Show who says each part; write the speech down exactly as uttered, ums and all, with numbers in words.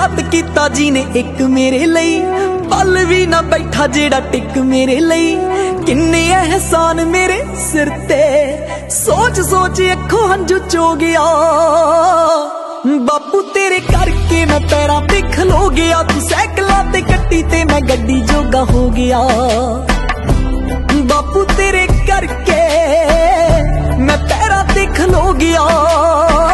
Speaker 1: घात कीता जी ने एक मेरे लई, पल भी ना बैठा जेड़ा टिक मेरे लई। किन्ने एहसान मेरे सिर ते, सोच सोच अखों हंझू चो गया। बापू तेरे करके मैं पैरां ते खलो गया, तू सैकलां ते कट्टी ते मैं गड्डी जोगा हो गया। बापू तेरे करके मैं पैरां ते खलो गया।